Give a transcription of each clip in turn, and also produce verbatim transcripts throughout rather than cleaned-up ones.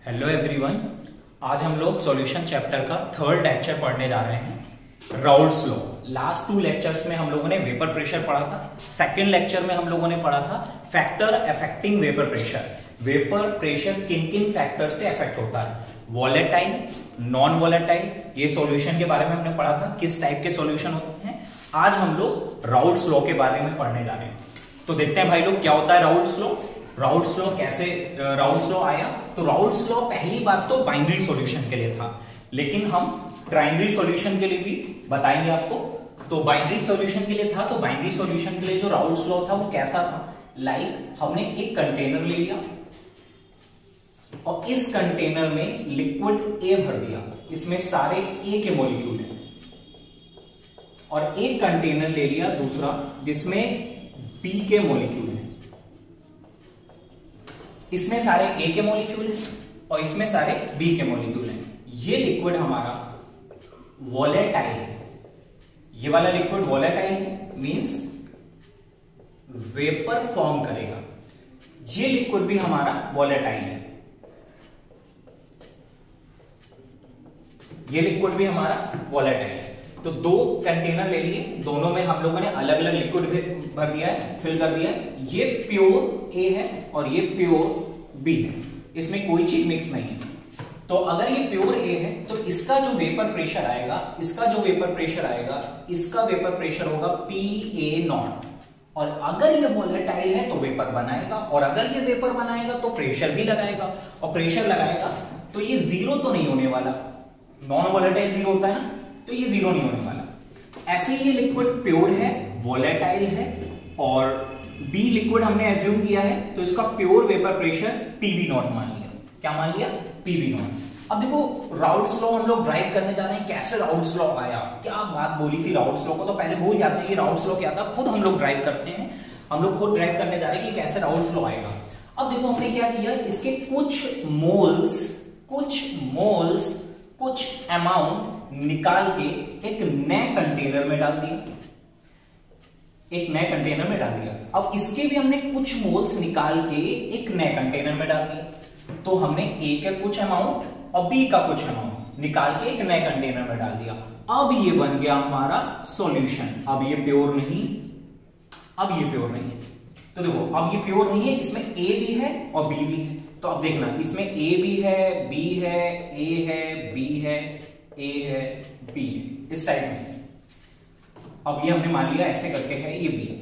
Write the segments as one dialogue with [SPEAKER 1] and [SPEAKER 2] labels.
[SPEAKER 1] Hello everyone, आज हम लोग सॉल्यूशन चैप्टर का थर्ड लेक्चर पढ़ने जा रहे हैं। Raoult's law. Last two lectures में हम लोगों ने वेपर प्रेशर पढ़ा था। सेकंड लेक्चर में हम लोगों ने पढ़ा था factor affecting vapour pressure. Vapour pressure किन किन फैक्टर से अफेक्ट होता है, वॉलेटाइल, नॉन वॉलेटाइल, ये सॉल्यूशन के बारे में हमने पढ़ा था, किस टाइप के सॉल्यूशन होते हैं। आज हम लोग राउल्ट्स लॉ के बारे में पढ़ने जा रहे हैं। तो देखते हैं भाई लोग क्या होता है राउल्ट्स लॉ। राउल्ट्स लॉ कैसे राउल्ट्स लॉ आया? तो राउल्ट्स लॉ पहली बात तो बाइनरी सॉल्यूशन के लिए था, लेकिन हम ट्राइनरी सॉल्यूशन के लिए भी बताएंगे आपको। तो बाइनरी सॉल्यूशन के लिए था, तो बाइनरी सॉल्यूशन के लिए जो राउल्ट्स लॉ था वो कैसा था? लाइक like, हमने एक कंटेनर ले लिया और इस कंटेनर में लिक्विड ए भर दिया, इसमें सारे ए के मॉलिक्यूल हैं, और एक कंटेनर ले लिया दूसरा जिसमें बी के मॉलिक्यूल हैं। इसमें सारे ए के मॉलिक्यूल हैं और इसमें सारे बी के मॉलिक्यूल हैं। ये लिक्विड हमारा वॉलेटाइल है, ये वाला लिक्विड वॉलेटाइल है, मींस वेपर फॉर्म करेगा। ये लिक्विड भी हमारा वॉलेटाइल है, ये लिक्विड भी हमारा वॉलेटाइल है। तो दो कंटेनर ले लिए, दोनों में हम लोगों ने अलग अलग लिक्विड भर दिया है, फिल कर दिया है। ये प्योर ए है और ये प्योर बी है, इसमें कोई चीज मिक्स नहीं है। तो अगर ये प्योर ए है तो इसका जो वेपर प्रेशर आएगा, इसका जो वेपर प्रेशर आएगा, इसका वेपर प्रेशर होगा पी ए नॉट। और अगर ये वॉलेटाइल है तो वेपर बनाएगा, और अगर ये वेपर बनाएगा तो प्रेशर भी लगाएगा, और प्रेशर लगाएगा तो ये जीरो तो नहीं होने वाला। नॉन वॉलेटाइल जीरो होता है ना, तो ये जीरो नहीं होने वाला। ऐसे ही ये लिक्विड प्योर है, वॉलेटाइल है, और बी लिक्विड हमने एज्यूम किया है, तो इसका pure vapour pressure PB naught मान लिया। क्या मान लिया? PB naught. अब देखो राउल्ट्स लॉ हम लोग ड्राइव करने जा रहे हैं। कैसे राउल्ट्स लॉ आया, क्या बात बोली थी राउल्ट्स लॉ को, तो पहले भूल जाते हैं कि राउल्ट्स लॉ क्या था। खुद हम लोग ड्राइव करते हैं, हम लोग खुद ड्राइव करने जा रहे हैं कि कैसे राउल्ट्स लॉ आएगा। अब देखो हमने क्या किया, इसके कुछ मोल्स कुछ मोल्स कुछ अमाउंट निकाल के एक नए कंटेनर में डाल दिया, एक नए कंटेनर में डाल दिया। अब इसके भी हमने कुछ मोल्स निकाल के एक नए कंटेनर में डाल दिया। तो हमने ए के कुछ अमाउंट और बी का कुछ अमाउंट निकाल के एक नए कंटेनर में डाल दिया। अब ये बन गया हमारा सॉल्यूशन। अब ये प्योर नहीं, अब ये प्योर नहीं है। तो देखो अब ये प्योर नहीं है, इसमें ए भी है और बी भी है। तो अब देखना, इसमें ए भी है, बी है, ए है, बी है, ए है, बी है, इस टाइप में। अब ये हमने मान लिया ऐसे करके है ये बी,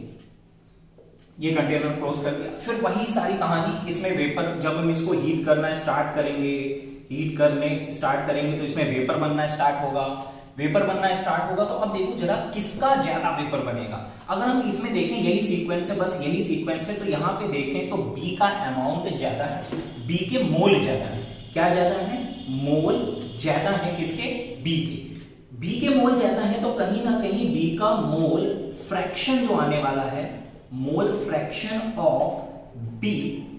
[SPEAKER 1] ये कंटेनर क्लोज कर दिया। फिर वही सारी कहानी, इसमें वेपर, जब हम इसको हीट करना स्टार्ट करेंगे, हीट करने स्टार्ट करेंगे तो इसमें वेपर बनना स्टार्ट होगा। वेपर बनना स्टार्ट होगा तो अब देखो जरा किसका ज्यादा वेपर बनेगा। अगर हम इसमें देखें, यही सीक्वेंस है, बस यही सीक्वेंस है, तो यहां पे देखें तो बी का अमाउंट ज्यादा है, बी के मोल ज्यादा है। क्या ज्यादा है? मोल ज्यादा है किसके? बी के। बी के मोल ज्यादा है तो कहीं ना कहीं बी का मोल फ्रैक्शन जो आने वाला है, mole fraction of B,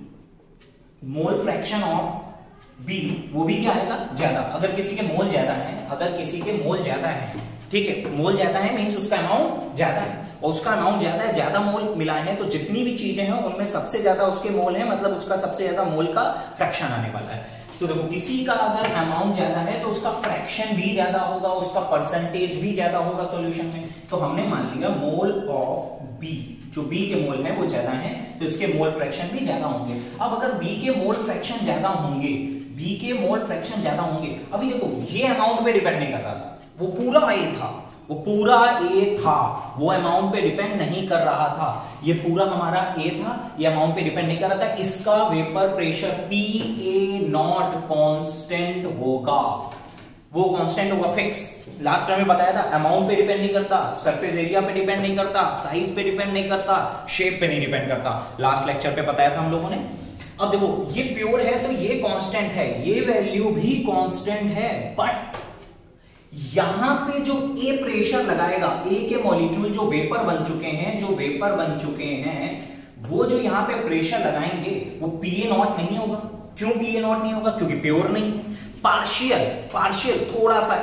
[SPEAKER 1] mole fraction of B, वो भी क्या आएगा? ज्यादा। अगर किसी के मोल ज्यादा है, अगर किसी के मोल ज्यादा है, ठीक है, मोल ज्यादा है मींस उसका अमाउंट ज्यादा है, और उसका अमाउंट ज्यादा है, ज्यादा मोल मिलाए हैं, तो जितनी भी चीजें हैं उनमें सबसे ज्यादा उसके मोल है, मतलब उसका सबसे ज्यादा मोल का फ्रैक्शन आने वाला है। तो देखो किसी का अगर अमाउंट ज्यादा है तो उसका फ्रैक्शन भी ज्यादा होगा, उसका परसेंटेज भी ज्यादा होगा सॉल्यूशन में। तो हमने मान लिया मोल ऑफ बी, जो बी के मोल है वो ज्यादा है, तो इसके मोल फ्रैक्शन भी ज्यादा होंगे। अब अगर बी के मोल फ्रैक्शन ज्यादा होंगे, बी के मोल फ्रैक्शन ज्यादा होंगे, अभी देखो ये अमाउंट पे डिपेंड नहीं कर रहा था, वो पूरा ए था, वो पूरा ए था, वो अमाउंट पे डिपेंड नहीं कर रहा था। ये पूरा हमारा ए था, ये अमाउंट पे डिपेंड नहीं कर रहा था। इसका vapour pressure P A naught constant होगा, वो कांस्टेंट होगा, फिक्स। लास्ट टाइम में बताया था अमाउंट पे डिपेंड नहीं करता, सरफेस एरिया पे डिपेंड नहीं करता, साइज पे डिपेंड नहीं करता, शेप पे नहीं डिपेंड करता। लास्ट लेक्चर पे बताया था हम लोगों ने। अब देखो ये प्योर है तो ये कांस्टेंट है, ये वैल्यू भी कांस्टेंट है, बट यहां पे जो ए प्रेशर लगाएगा, ए के मॉलिक्यूल जो वेपर बन चुके हैं, जो वेपर बन चुके हैं, वो जो यहां पे प्रेशर लगाएंगे वो पी ए नॉट नहीं होगा। क्यों पी ए नॉट नहीं होगा? क्योंकि प्योर नहीं है। पार्शियल, पार्शियल थोड़ा सा ए,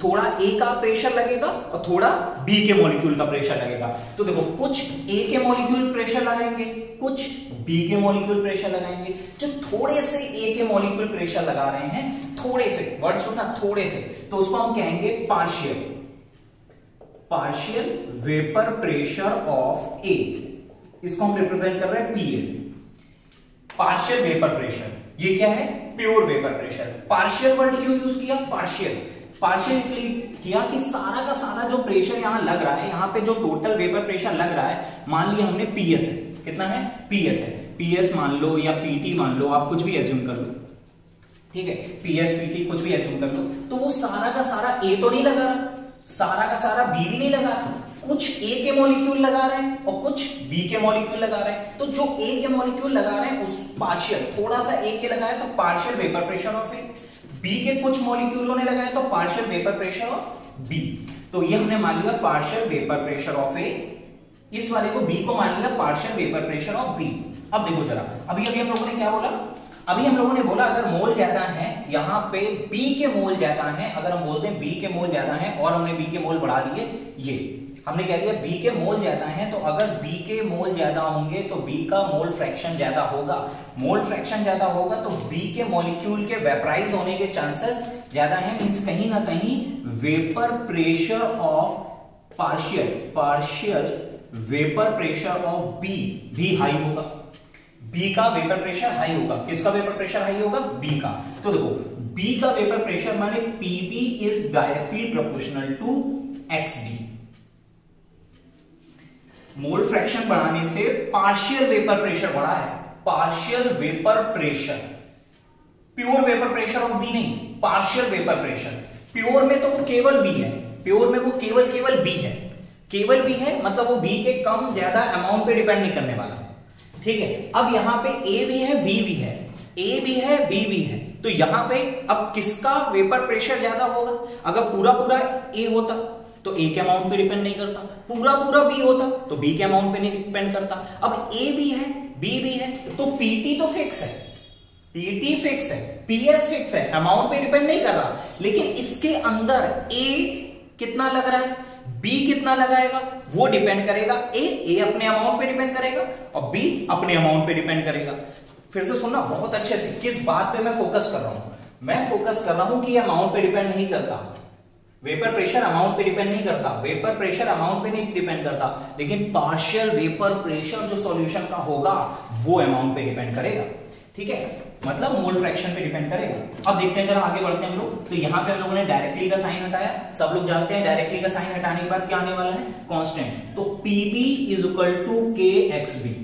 [SPEAKER 1] थोड़ा ए का प्रेशर लगेगा और थोड़ा बी के मॉलिक्यूल का प्रेशर लगेगा। तो देखो कुछ ए के मॉलिक्यूल प्रेशर लगाएंगे, कुछ बी के मॉलिक्यूल प्रेशर लगाएंगे। जो थोड़े से ए के मॉलिक्यूल प्रेशर लगा रहे हैं, थोड़े से, वर्ड सुनना, थोड़े से, तो उसको हम कहेंगे partial, partial vapour pressure of A. इसको हम रिप्रेजेंट कर रहे हैं पीए से, पार्शियल वेपर प्रेशर। ये क्या है? Pure vapour pressure. Partial word क्यों यूज किया? पार्शियल पार्शियल इसलिए किया कि सारा का सारा जो प्रेशर यहां लग रहा है, यहां पे जो टोटल वेपर प्रेशर लग रहा है, मान लिया हमने पीएस है, कितना है? पीएस है, पीएस मान लो या पीटी मान लो, आप कुछ भी एज्यूम कर लो, ठीक है, पीएस पीटी कुछ भी एज्यूम कर लो। तो वो सारा का सारा ए तो नहीं लगा रहा, सारा का सारा बी भी नहीं लगा रहा, कुछ ए के मॉलिक्यूल लगा रहे हैं और कुछ बी के मॉलिक्यूल लगा रहे हैं। तो जो ए के मॉलिक्यूल लगा रहे हैं उस पार्शियल, थोड़ा सा ए के लगाया तो partial vapour pressure of A, B के कुछ मॉलिक्यूलों ने लगाया तो partial vapour pressure of B. तो ये हमने मान लिया partial vapour pressure of A, इस वाले को बी को मान लिया partial vapour pressure of B. अब देखो जरा, अभी अभी हम लोगों ने क्या बोला? अभी हम लोगों ने बोला अगर मोल ज्यादा है, यहां पे बी के मोल ज्यादा है, अगर हम बोलते हैं बी के मोल ज्यादा है और हमने बी के मोल बढ़ा दिए, ये हमने कह दिया बी के मोल ज्यादा है, तो अगर बी के मोल ज्यादा होंगे तो बी का मोल फ्रैक्शन ज्यादा होगा, मोल फ्रैक्शन ज्यादा होगा तो बी के मॉलिक्यूल के वेपराइज होने के चांसेस ज्यादा हैं। मींस कहीं ना कहीं vapour pressure of partial partial vapour pressure of B भी हाई होगा, बी का वेपर प्रेशर हाई होगा। किसका वेपर प्रेशर हाई होगा? बी का। तो देखो बी का वेपर प्रेशर माने PB is directly proportional to XB. Mole fraction बढ़ाने से पार्शियल वेपर प्रेशर बढ़ा है, partial vapour pressure, pure vapour pressure of B नहीं, पार्शियल वेपर प्रेशर। प्योर में तो वो केवल बी है, प्योर में वो केवल केवल बी है, केवल बी है, मतलब वो बी के कम ज्यादा अमाउंट पे डिपेंड नहीं करने वाला, ठीक है। अब यहां पे ए भी है, बी भी है, ए भी है, बी भी है, तो यहां पे अब किसका वेपर प्रेशर ज्यादा होगा? अगर पूरा पूरा ए होता तो ए के अमाउंट पे डिपेंड नहीं करता, पूरा पूरा बी होता तो बी के अमाउंट पे नहीं डिपेंड करता। अब ए भी है, बी भी है, तो पीटी तो फिक्स है, पीटी फिक्स है, पीएस फिक्स है, अमाउंट पे डिपेंड नहीं कर रहा। लेकिन इसके अंदर ए कितना लग रहा है, बी कितना लगाएगा, वो डिपेंड करेगा। ए ए अपने अमाउंट पे डिपेंड करेगा और बी अपने अमाउंट पे डिपेंड करेगा। फिर से सुनना बहुत अच्छे से, किस बात पे मैं फोकस कर रहा हूं? मैं फोकस कर रहा हूं कि ये अमाउंट पे डिपेंड नहीं करता, वेपर प्रेशर अमाउंट पे डिपेंड नहीं करता, वेपर प्रेशर अमाउंट पे नहीं डिपेंड करता, लेकिन पार्शियल वेपर प्रेशर जो सॉल्यूशन का होगा वो अमाउंट पे डिपेंड करेगा, ठीक है, मतलब मोल फ्रैक्शन पे डिपेंड करेगा। अब देखते हैं, जरा आगे बढ़ते हैं हम लोग। तो यहां पे हम लोगों ने डायरेक्टली का साइन हटाया, सब लोग जानते हैं डायरेक्टली का साइन हटाने के बाद क्या आने वाला है? कांस्टेंट। तो PB is equal to K X B,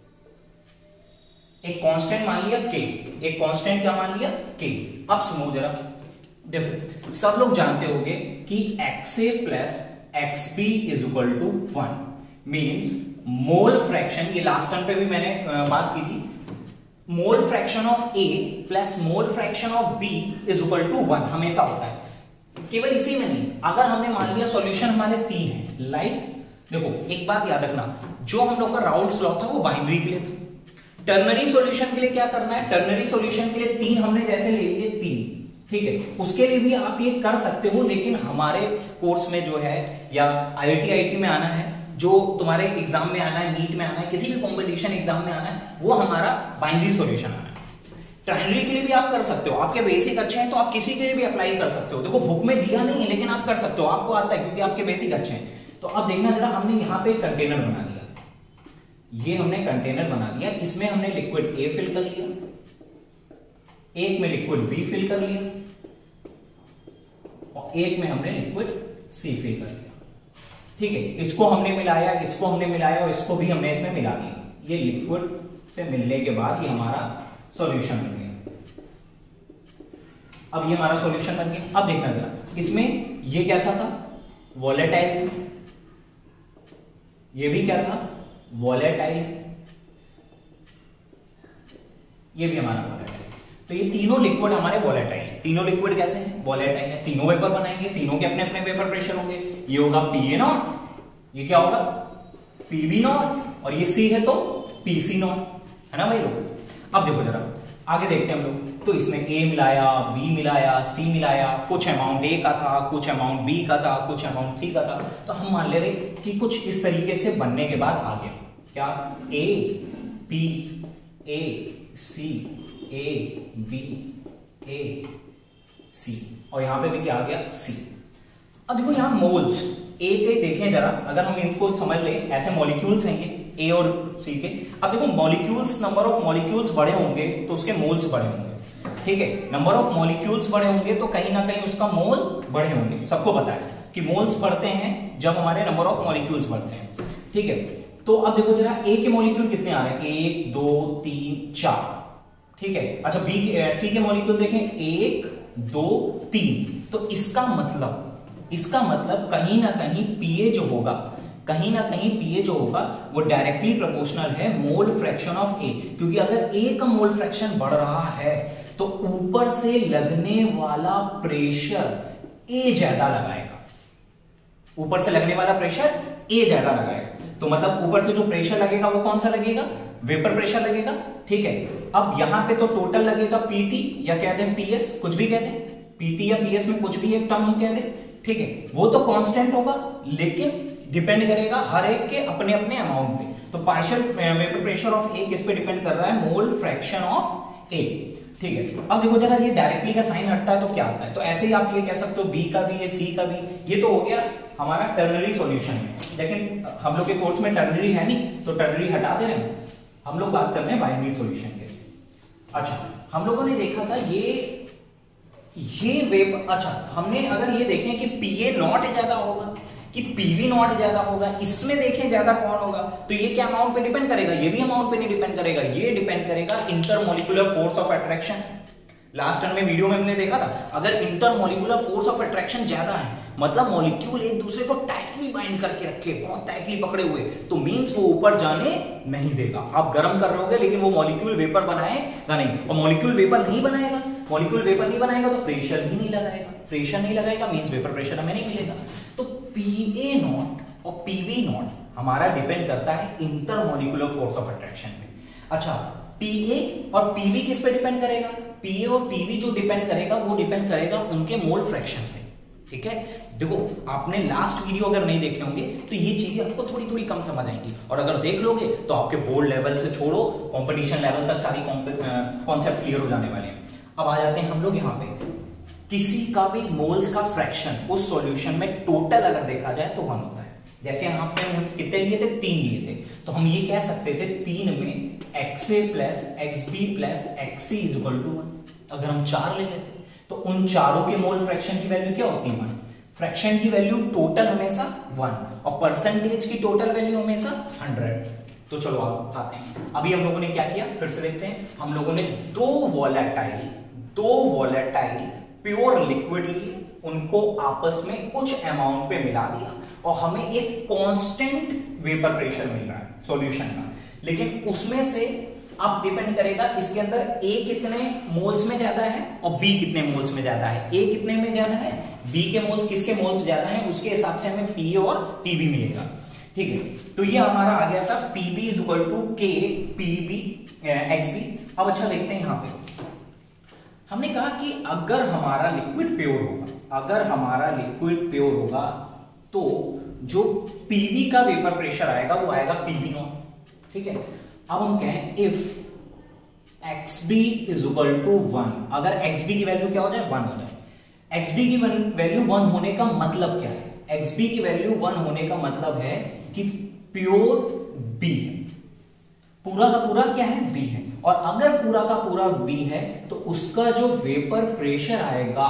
[SPEAKER 1] एक कांस्टेंट मान लिया के, एक कांस्टेंट क्या मान लिया? के। अब सुनो जरा, देखो सब लोग जानते होंगे कि X A plus X B is equal to one, means mole fraction, ये लास्ट टाइम पे भी मैंने बात की थी, mole fraction of A plus mole fraction of B is equal to one हमेशा होता है। केवल इसी में नहीं, अगर हमने मान लिया सॉल्यूशन हमारे तीन है, लाइक देखो एक बात याद रखना, जो हम लोग का राउल्स लॉ था वो बाइनरी के लिए था, टर्नरी सॉल्यूशन के लिए क्या करना है? टर्नरी सॉल्यूशन के लिए तीन हमने जैसे ले लिए तीन, ठीक है, उसके लिए भी आप ये कर सकते हो, लेकिन हमारे कोर्स में जो है या आईआईटी आईटी में आना है, जो तुम्हारे एग्जाम में आना है, नीट में आना है, किसी भी कॉम्पिटिशन एग्जाम में आना है, वो हमारा बाइनरी सॉल्यूशन आना है। ट्राइनरी के लिए भी आप कर सकते हो, आपके बेसिक अच्छे हैं तो आप किसी के लिए भी अप्लाई कर सकते हो। देखो बुक में दिया नहीं है लेकिन आप कर सकते हो, आपको आता है क्योंकि आपके बेसिक अच्छे हैं। तो अब देखना जरा, हमने यहाँ पे कंटेनर बना दिया, ये हमने कंटेनर बना दिया, इसमें हमने लिक्विड ए फिल कर लिया, एक में लिक्विड बी फिल कर लिया और एक में हमने लिक्विड सी फिल कर लिया, ठीक है। इसको हमने मिलाया, इसको हमने मिलाया और इसको भी हमने इसमें मिला दिया। ये लिक्विड से मिलने के बाद ये हमारा सॉल्यूशन बन गया। अब ये हमारा सॉल्यूशन बन गया। अब देखना जरा, इसमें ये कैसा था? वॉलेटाइल, ये भी क्या था? वॉलेटाइल, ये भी हमारा वॉलेटाइल। तो ये तीनों लिक्विड हमारे वॉलेटाइल है। तीनों लिक्विड कैसे हैं? वॉलेटाइल है। तीनों वेपर बनाएंगे, तीनों के अपने अपने वेपर प्रेशर होंगे। ये होगा पी ए नॉट, ये क्या होगा? पीबी नॉट, और ये सी है तो पीसी नॉट, है ना भाई लोग। अब देखो जरा आगे देखते हैं हम लोग। तो इसमें ए मिलाया, बी मिलाया, सी मिलाया, कुछ अमाउंट ए का था, कुछ अमाउंट बी का था, कुछ अमाउंट सी का था। तो हम मान ले रहे कि कुछ इस तरीके से बनने के बाद आ गया क्या, A B A C A B ए सी, और यहां पे भी क्या आ गया, सी। अब देखो यहां मोल्स ए के देखें जरा, अगर हम इनको समझ ले, ऐसे मॉलिक्यूल्स हैं ये ए और सी के। अब देखो मॉलिक्यूल्स, नंबर ऑफ मॉलिक्यूल्स बड़े होंगे तो उसके मोल्स बड़े होंगे, ठीक है। नंबर ऑफ मॉलिक्यूल्स बड़े होंगे तो कहीं ना कहीं उसका मोल बड़े होंगे। सबको पता है कि मोल्स बढ़ते हैं जब हमारे नंबर ऑफ मॉलिक्यूल्स बढ़ते हैं, ठीक है। तो अब देखो जरा ए के मॉलिक्यूल कितने आ रहे हैं, एक दो तीन चार, ठीक है। अच्छा बी के, सी के मॉलिक्यूल देखें, एक दो तीन। तो इसका मतलब इसका मतलब कहीं ना कहीं पीए जो होगा, कहीं ना कहीं पीए जो होगा वो डायरेक्टली प्रोपोर्शनल है मोल फ्रैक्शन ऑफ ए, क्योंकि अगर ए का मोल फ्रैक्शन बढ़ रहा है तो ऊपर से लगने वाला प्रेशर ए ज्यादा लगाएगा, ऊपर से लगने वाला प्रेशर ए ज्यादा लगाएगा। तो मतलब ऊपर से जो प्रेशर लगेगा वो कौन सा लगेगा, वेपर प्रेशर लगेगा, ठीक है। अब यहां पे तो टोटल लगेगा पीटी या कह दें पीएस, कुछ भी कह दें, पीटी या पीएस में कुछ भी एक टर्म हम कह दें, ठीक है। वो तो कांस्टेंट होगा, लेकिन डिपेंड करेगा हर एक के अपने अपने अमाउंट पे। तो partial vapour pressure of A किस पे डिपेंड कर रहा है, मोल फ्रैक्शन ऑफ ए, ठीक है। अब देखो जरा ये डायरेक्टली का साइन हटता है तो क्या आता है, तो ऐसे ही आप ये कह सकते हो बी का भी है, सी का भी। ये तो हो गया हमारा टर्नरी सॉल्यूशन है, लेकिन हम लोग के कोर्स में टर्नरी है नहीं, तो टर्नरी हटा दे रहे हैं, हम लोग बात कर रहे हैं बाइनरी सॉल्यूशन के। अच्छा हम लोगों ने देखा था ये ये वेव, अच्छा हमने अगर ये देखें कि पीए नॉट ज्यादा होगा कि पीवी नॉट ज्यादा होगा, इसमें देखें ज्यादा कौन होगा, तो ये क्या अमाउंट पे डिपेंड करेगा, ये भी अमाउंट पे नहीं डिपेंड करेगा, ये डिपेंड करेगा intermolecular force of attraction. Last time में वीडियो में हमने देखा था, अगर इंटरमोलिकुलर फोर्स ऑफ अट्रैक्शन ज्यादा है, मतलब मॉलिक्यूल एक दूसरे को टाइटली बाइंड करके रखे, बहुत टाइटली पकड़े हुए, तो मींस वो ऊपर जाने नहीं देगा। आप गर्म कर रहे होगे लेकिन वो मॉलिक्यूल वेपर बनाएगा नहीं, और मॉलिक्यूल वेपर नहीं बनाएगा, मॉलिक्यूल वेपर नहीं बनाएगा तो प्रेशर भी नहीं लगाएगा, प्रेशर नहीं लगाएगा मींस वेपर प्रेशर हमें नहीं मिलेगा। तो पीए नॉट और पीवी नॉट हमारा डिपेंड करता है इंटरमोलिकुलर फोर्स ऑफ अट्रैक्शन पे। अच्छा पीए और पीवी किस पे डिपेंड करेगा, पीए और पीवी जो डिपेंड करेगा वो डिपेंड करेगा उनके मोल फ्रैक्शन पे, ठीक है। देखो आपने लास्ट वीडियो अगर नहीं देखे होंगे तो ये चीजें आपको थोड़ी थोड़ी कम समझ आएंगी, और अगर देख लोगे तो आपके बोर्ड लेवल से छोड़ो कंपटीशन लेवल तक सारी कॉन्सेप्ट क्लियर हो जाने वाले हैं। अब आ जाते हैं हम लोग यहाँ पे, किसी का भी मोल्स का फ्रैक्शन उस सॉल्यूशन में टोटल अगर देखा जाए तो वन होता है। जैसे यहाँ पे हम कितने लिए थे, तीन लिए थे, तो हम ये कह सकते थे तीन में X A plus X B plus X C is equal to one. अगर हम चार लेते थे तो उन चारों के मोल फ्रैक्शन की वैल्यू क्या होती है, वन। फ्रैक्शन की वैल्यू टोटल हमेशा वन, और परसेंटेज की टोटल वैल्यू हमेशा हंड्रेड। तो चलो आप आते हैं, अभी हम लोगों ने क्या किया फिर से देखते हैं। हम लोगों ने दो वोलेटाइल दो वोलेटाइल प्योर लिक्विड लिए, उनको आपस में कुछ अमाउंट पे मिला दिया और हमें एक कांस्टेंट वेपर प्रेशर मिल रहा है सॉल्यूशन का, लेकिन उसमें से अब डिपेंड करेगा इसके अंदर ए कितने मोल्स में ज्यादा है और बी कितने मोल्स में ज्यादा है। ए कितने में ज्यादा है, बी के मोल्स किसके मोल्स ज्यादा है, उसके हिसाब से हमें पी और पीबी मिलेगा, ठीक है। तो ये हमारा आ गया था PB is equal to K PB X B. अब अच्छा देखते हैं, यहां पे हमने कहा कि अगर हमारा लिक्विड प्योर होगा, अगर हमारा लिक्विड प्योर होगा तो जो पीबी का वेपर प्रेशर आएगा वो आएगा पीबी नॉट, ठीक है। अब हम कहें if xb is equal to one, अगर xb की वैल्यू क्या हो जाए, वन हो जाए। xb की वैल्यू वन होने का मतलब क्या है, xb की वैल्यू वन होने का मतलब है कि प्योर b है, पूरा का पूरा क्या है, b है। और अगर पूरा का पूरा b है तो उसका जो वेपर प्रेशर आएगा,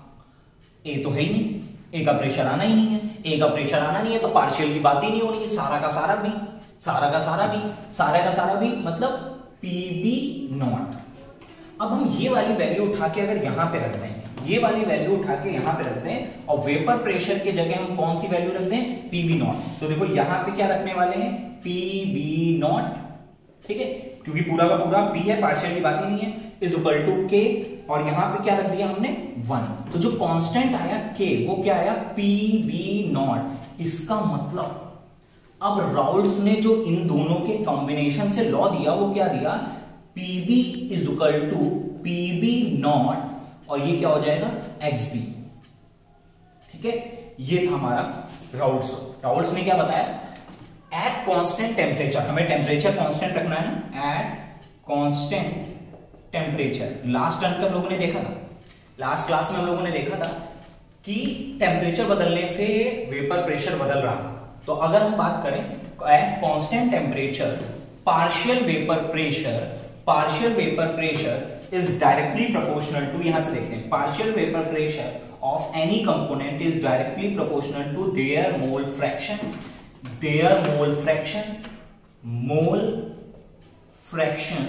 [SPEAKER 1] a तो है ही नहीं, a का प्रेशर आना ही नहीं है, a का प्रेशर आना नहीं है तो पार्शियल की बात ही नहीं होनी है, सारा का सारा b, सारा का सारा भी सारा का सारा भी मतलब पीबी नॉट। अब हम ये वाली वैल्यू उठा के अगर यहां पे रखते हैं, ये वाली वैल्यू उठा के यहां पे रखते हैं और वेपर प्रेशर की जगह हम कौन सी वैल्यू रखते हैं, पीबी नॉट। तो देखो यहां पे क्या रखने वाले हैं, पीबी नॉट, ठीक है, क्योंकि पूरा का पूरा पी है, पार्शियल की बात ही नहीं है, इज इक्वल टू के, और यहां पे क्या रख दिया हमने, वन। तो जो कांस्टेंट आया के वो क्या आया, पीबी नॉट। इसका मतलब अब राउल्ट्स ने जो इन दोनों के कॉम्बिनेशन से लॉ दिया वो क्या दिया, PB is equal to PB naught और ये क्या हो जाएगा एक्सबी। ठीक है, ये था हमारा राउल्ट्स। राउल्ट्स ने क्या बताया, एट कांस्टेंट टेम्परेचर, हमें टेम्परेचर कांस्टेंट रखना है ना, at constant temperature. Last term पे हम लोगों ने देखा था, लास्ट क्लास में हम लोगों ने देखा था कि टेम्परेचर बदलने से वेपर प्रेशर बदल रहा था। तो अगर हम बात करें at constant temperature partial vapour pressure, partial vapour pressure is directly proportional to, यहां से देखते हैं, partial vapour pressure of any component is directly proportional to their mole fraction, their mole fraction, mole fraction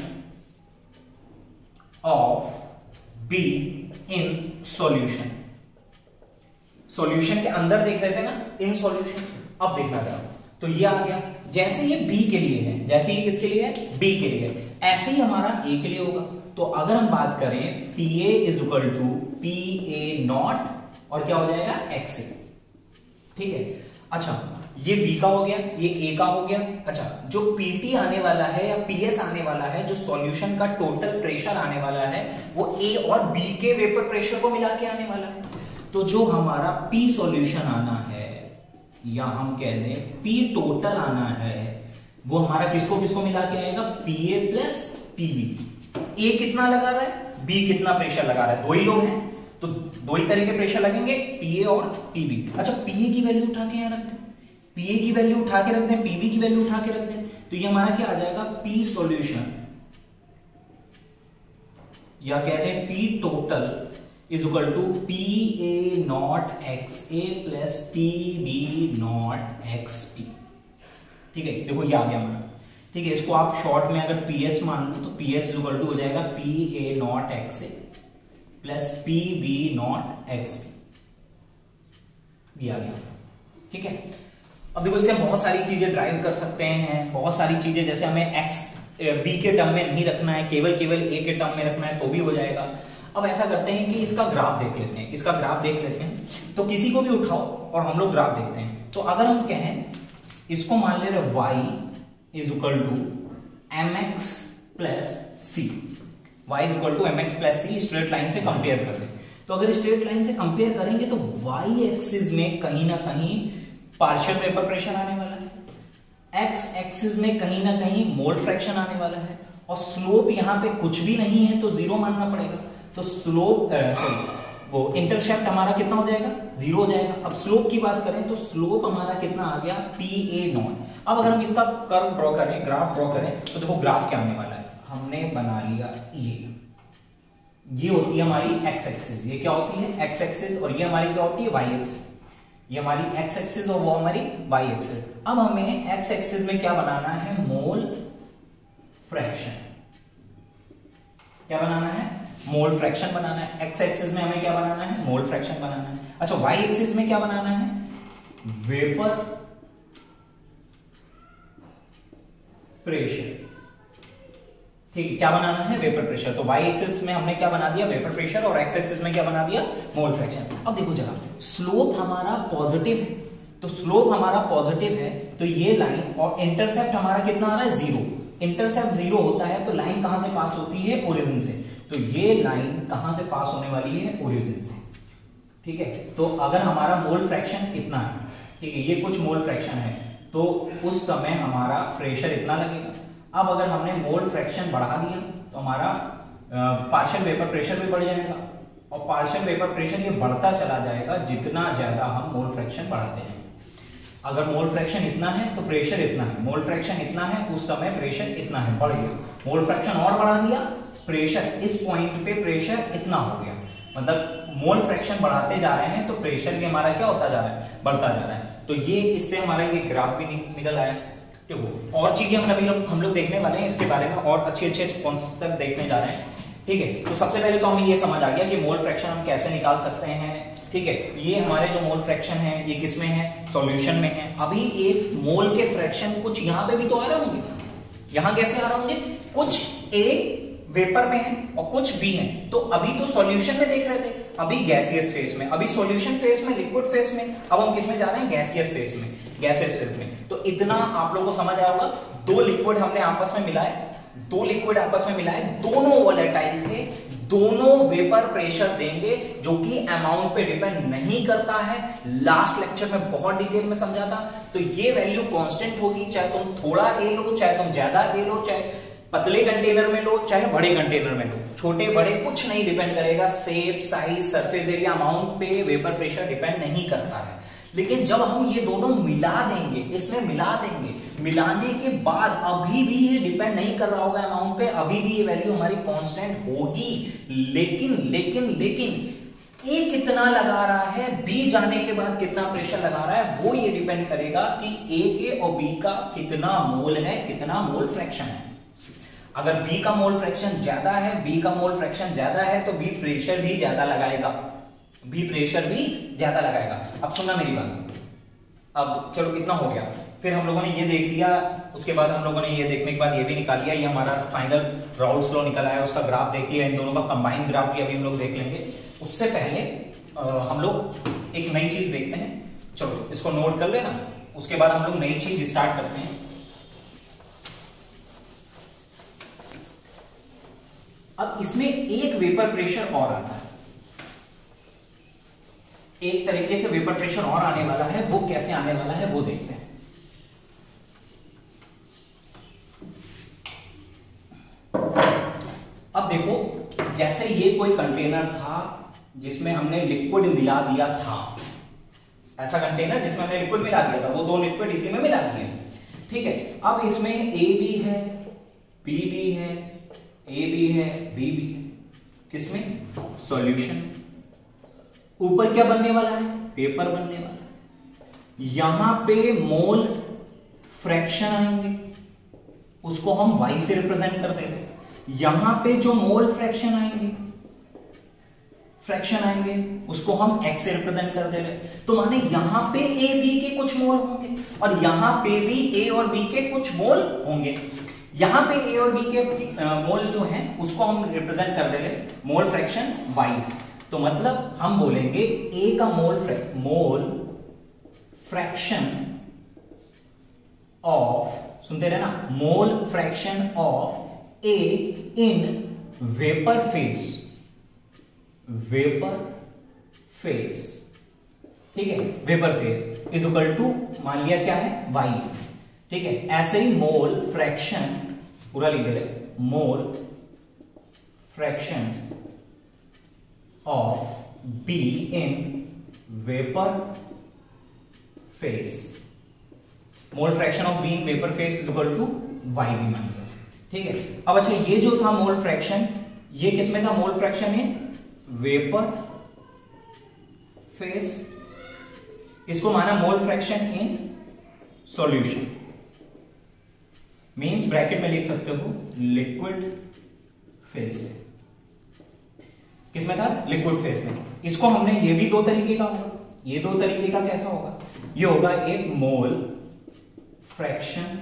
[SPEAKER 1] of B in solution। solution के अंदर देख रहे थे ना, in solution। अब देखना था, तो ये आ गया, जैसे ये B के लिए है, जैसे ये किसके लिए है, B के लिए है, ऐसे ही हमारा A के लिए होगा। तो अगर हम बात करें P A is equal to P A naught और क्या हो जाएगा एक्स ए। ठीक है, अच्छा ये बी का हो गया, ये ए का हो गया। अच्छा, जो पीटी आने वाला है या पीएस आने वाला है, जो सॉल्यूशन का टोटल प्रेशर आने वाला है, वो ए और बी के वेपर प्रेशर को मिला के आने वाला है। तो जो हमारा पी सॉल्यूशन आना है या हम कह दें पी टोटल आना है, वो हमारा किसको किसको मिला के आएगा, P A plus PB. A कितना लगा रहा है, बी कितना प्रेशर लगा रहा है, दो ही लोग हैं तो दो ही तरह के प्रेशर लगेंगे, पीए और पीबी। अच्छा, पीए की वैल्यू उठा के यहां रखते हैं, पीए की वैल्यू उठा के रखते हैं, पीबी की वैल्यू उठा के रखते हैं, तो ये हमारा क्या आ जाएगा, पी सॉल्यूशन या कहते हैं P total is equal to P A not X A plus P B not X P. ठीक है, देखो ये आ गया हमारा। ठीक है, इसको आप शॉर्ट में अगर पीएस मान लो तो पीएस इज इक्वल टू हो जाएगा P A not X A plus P B not X P, आ गया। ठीक है, अब देखो इससे बहुत सारी चीजें ड्राइव कर सकते हैं, बहुत सारी चीजें, जैसे हमें एक्स बी के टर्म में नहीं रखना है, केवल केवल ए के टर्म में रखना है तो भी हो जाएगा। अब ऐसा करते हैं कि इसका ग्राफ देख लेते हैं, इसका ग्राफ देख लेते हैं, तो किसी को भी उठाओ और हम लोग ग्राफ देखते हैं। तो अगर हम कहें इसको मान ले रहे y is equal to M X plus C, Y is equal to M X plus C, straight line से कंपेयर कर दें। तो अगर स्ट्रेट लाइन से कंपेयर करेंगे तो वाई एक्सिस में कहीं ना कहीं पार्शियल वेपर प्रेशर आने वाला है, एक्स एक्सिस में कहीं ना कहीं मोल फ्रैक्शन आने वाला है, और स्लोप यहाँ पे कुछ भी नहीं है तो जीरो मानना पड़ेगा। तो स्लोप सॉरी वो इंटरसेप्ट हमारा कितना हो जाएगा, जीरो हो जाएगा। अब स्लोप की बात करें तो स्लोप हमारा कितना आ गया, पी ए नॉट। अब अगर हम इसका कर्व ड्रॉ करें, ग्राफ ड्रॉ करें, तो देखो ग्राफ क्या आने वाला है, हमने बना लिया ये ये होती है हमारी एक्स एक्सिस, ये क्या होती है एक्स एक्सिस, और ये हमारी क्या होती है वाई एक्सिस, ये हमारी एक्स एक्सिस और वो हमारी वाई एक्सिस। अब हमें एक्स एक्सिस में क्या बनाना है, मोल फ्रैक्शन, क्या बनाना है, मोल फ्रैक्शन बनाना है। एक्स एक्सिस में हमें क्या बनाना है, मोल फ्रैक्शन बनाना है। अच्छा, वाई एक्सिस में क्या बनाना है, वेपर प्रेशर। ठीक है, क्या बनाना है, वेपर प्रेशर। तो वाई एक्सिस में हमने क्या बना दिया, वेपर प्रेशर, और एक्स एक्सिस में क्या बना दिया, मोल फ्रैक्शन। अब देखो जरा, स्लोप हमारा पॉजिटिव है, तो स्लोप हमारा पॉजिटिव है तो ये लाइन, और इंटरसेप्ट हमारा कितना आ रहा है, जीरो। इंटरसेप्ट जीरो होता है तो लाइन कहां से पास होती है, ओरिजिन से। तो ये लाइन कहां से पास होने वाली है, ओरिजिन से। ठीक है, तो अगर हमारा मोल फ्रैक्शन इतना है, ठीक है, ये कुछ मोल फ्रैक्शन है, तो उस समय हमारा प्रेशर इतना लगेगा। अब अगर हमने मोल फ्रैक्शन बढ़ा दिया तो हमारा पार्शियल वेपर प्रेशर भी बढ़ जाएगा, और पार्शियल वेपर प्रेशर ये बढ़ता चला जाएगा जितना ज्यादा हम मोल फ्रैक्शन बढ़ाते हैं। अगर मोल फ्रैक्शन इतना है तो प्रेशर इतना है, मोल फ्रैक्शन इतना है उस समय प्रेशर इतना है, बढ़ गया। मोल फ्रैक्शन और बढ़ा दिया, प्रेशर इस पॉइंट पे प्रेशर इतना हो गया, मतलब मोल फ्रैक्शन बढ़ाते जा रहे हैं तो प्रेशर भी हमारा क्या होता जा रहा है, बढ़ता जा रहा है। तो ये इससे हमारा ये ग्राफ भी निकल आया। देखो और चीजें हम अभी हम लोग देखने वाले हैं इसके बारे में, और अच्छे अच्छे कॉन्सेप्ट देखने जा रहे हैं। ठीक है, तो सबसे पहले तो हमें ये समझ आ गया कि मोल फ्रैक्शन हम कैसे निकाल सकते हैं। ठीक है, ये हमारे जो मोल फ्रैक्शन है ये किसमें है, सॉल्यूशन में है। अभी एक मोल के फ्रैक्शन कुछ यहाँ पे भी तो आ रहे होंगे, यहाँ कैसे आ रहे होंगे, कुछ ए वेपर में है और कुछ बी है। तो अभी तो सॉल्यूशन में देख रहे थे, अभी गैसियस फेज में, अभी सॉल्यूशन फेज में, लिक्विड फेज में, अब हम किस में जा रहे हैं, गैसियस फेज में, गैसियस फेज में। तो इतना आप लोगों को समझ आया होगा। दो लिक्विड हमने आपस में मिलाए, दो लिक्विड आपस में मिलाए, दोनों वोलेटाइल थे, दोनों वेपर प्रेशर देंगे जो कि अमाउंट पे डिपेंड नहीं करता है। लास्ट लेक्चर में बहुत डिटेल में समझा था। तो ये वैल्यू कांस्टेंट होगी, चाहे तुम थोड़ा ए लो, चाहे तुम ज्यादा ए लो, चाहे पतले कंटेनर में लो, चाहे बड़े कंटेनर में लो, छोटे बड़े कुछ नहीं डिपेंड करेगा। Shape, size, surface area, amount पे वेपर प्रेशर डिपेंड नहीं करता है। लेकिन जब हम ये दोनों मिला देंगे, इसमें मिला देंगे, मिलाने के बाद अभी भी ये डिपेंड नहीं कर रहा होगा अमाउंट पे, अभी भी ये वैल्यू हमारी कांस्टेंट होगी। लेकिन लेकिन लेकिन ए कितना लगा रहा है, बी जाने के बाद कितना प्रेशर लगा रहा है, वो ये डिपेंड करेगा कि ए के और बी का कितना मोल है, कितना मोल फ्रैक्शन है। अगर बी का मोल फ्रैक्शन ज्यादा है, बी का मोल फ्रैक्शन ज्यादा है, तो बी प्रेशर भी ज्यादा लगाएगा, बी प्रेशर भी ज्यादा लगाएगा। अब सुनना मेरी बात, अब चलो इतना हो गया। फिर हम लोगों ने ये देख लिया, उसके बाद हम लोगों ने ये देखने के बाद ये भी निकाल लिया, ये हमारा फाइनल राउल्स लॉ निकल आया, उसका ग्राफ देख लिया, इन दोनों का कंबाइंड ग्राफ भी अभी हम लोग देख लेंगे। उससे पहले आ, हम लोग एक नई चीज देखते हैं। चलो इसको नोट कर लेना, उसके बाद हम लोग नई चीज स्टार्ट करते हैं। अब इसमें एक वेपर प्रेशर और आता है, एक तरीके से वेपर प्रेशर और आने वाला है। वो कैसे आने वाला है वो देखते हैं। अब देखो, जैसे ये कोई कंटेनर था जिसमें हमने लिक्विड मिला दिया था, ऐसा कंटेनर जिसमें हमने लिक्विड मिला दिया था, वो दो लिक्विड इसी में मिला दिए, ठीक है। अब इसमें ए भी है, बी भी है, ए भी है, बी भी है, किसमें? सॉल्यूशन। ऊपर क्या बनने वाला है? पेपर बनने वाला है। यहां पे मोल फ्रैक्शन आएंगे, उसको हम वाई से रिप्रेजेंट कर देंगे। यहां पे जो मोल फ्रैक्शन आएंगे फ्रैक्शन आएंगे उसको हम एक्स से रिप्रेजेंट कर दे रहे। तो माने यहां पे ए बी के कुछ मोल होंगे और यहां पे भी ए और बी के कुछ मोल होंगे। यहां पे ए और बी के मोल जो हैं उसको हम रिप्रेजेंट कर दे रहे मोल फ्रैक्शन वाई। तो मतलब हम बोलेंगे ए का mole fraction mole fraction of, सुनते रहे ना, mole fraction of A in vapour phase, vapour phase, ठीक है, vapour phase is equal to मान लिया क्या है वाई, ठीक है। ऐसे ही मोल फ्रैक्शन पूरा लिख दे रहे, mole fraction of B in vapour phase, mole fraction of B in vapour phase is equal to Y भी मान लिया, ठीक है। अब अच्छा ये जो था मोल फ्रैक्शन, ये किसमें था? Mole fraction in vapour phase, इसको माना mole fraction in solution, means bracket में लिख सकते हो लिक्विड फेस में। किसमें था? लिक्विड फेस में। इसको हमने, ये भी दो तरीके का होगा, ये दो तरीके का कैसा होगा? ये होगा एक mole fraction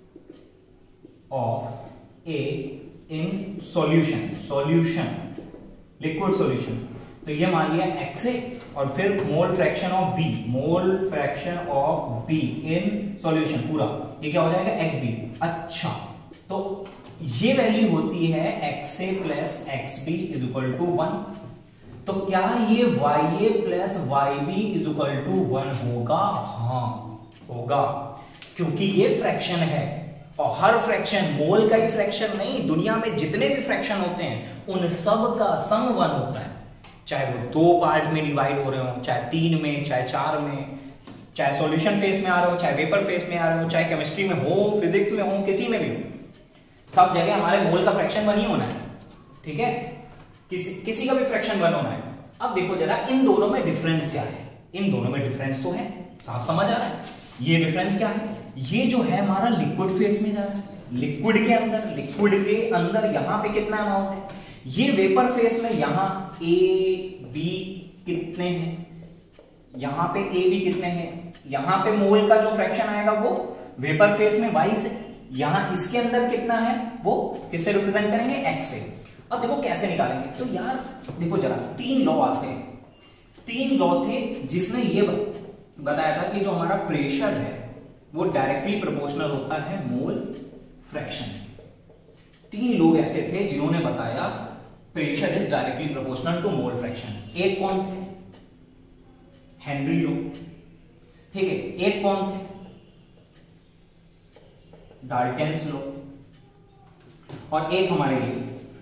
[SPEAKER 1] of A in solution, solution liquid solution, तो ये मान लिया एक्स है, और फिर mole fraction of B, mole fraction of B in solution पूरा, ये क्या हो जाएगा? X B. अच्छा, तो ये वैल्यू होती है X A plus X B is equal to one. तो क्या ये Y A plus Y B is equal to one होगा? हाँ होगा, क्योंकि ये फ्रैक्शन है, और हर फ्रैक्शन मोल का ही फ्रैक्शन नहीं, दुनिया में जितने भी फ्रैक्शन होते हैं उन सब का सम वन होता है, चाहे वो दो पार्ट में डिवाइड हो रहे हो, चाहे तीन में, चाहे चार में, चाहे सॉल्यूशन फेस में आ रहे हो, चाहे वेपर फेस में आ रहे हो, चाहे केमिस्ट्री में हो, फिजिक्स में हो, किसी में भी हो, सब जगह हमारे मोल का फ्रैक्शन वन ही होना है, ठीक है। किसी किसी का भी फ्रैक्शन वन होना है। अब देखो जरा इन दोनों में डिफरेंस क्या है? इन दोनों में डिफरेंस तो है, साफ समझ आ रहा है। ये डिफरेंस क्या है? ये जो है हमारा लिक्विड फेस में जा रहा है, लिक्विड के अंदर, लिक्विड के अंदर यहां पे कितना अमाउंट है, ये वेपर फेस में यहां ए बी कितने हैं, यहां पे ए बी कितने हैं, यहां पे मोल का जो फ्रैक्शन आएगा वो वेपर फेस में वाई से, यहां इसके अंदर कितना है वो किससे रिप्रेजेंट करेंगे? एक्स से। अब देखो कैसे निकालेंगे, तो यार देखो जरा, तीन लॉ आते हैं, तीन लॉ थे जिसने ये बताया था कि जो हमारा प्रेशर है वो डायरेक्टली प्रोपोर्शनल होता है मोल फ्रैक्शन। तीन लोग ऐसे थे जिन्होंने बताया pressure is directly proportional to mole fraction. एक कौन थे? हेनरी लो, ठीक है। एक कौन थे? डाल्टन्स लो, और एक हमारे लिए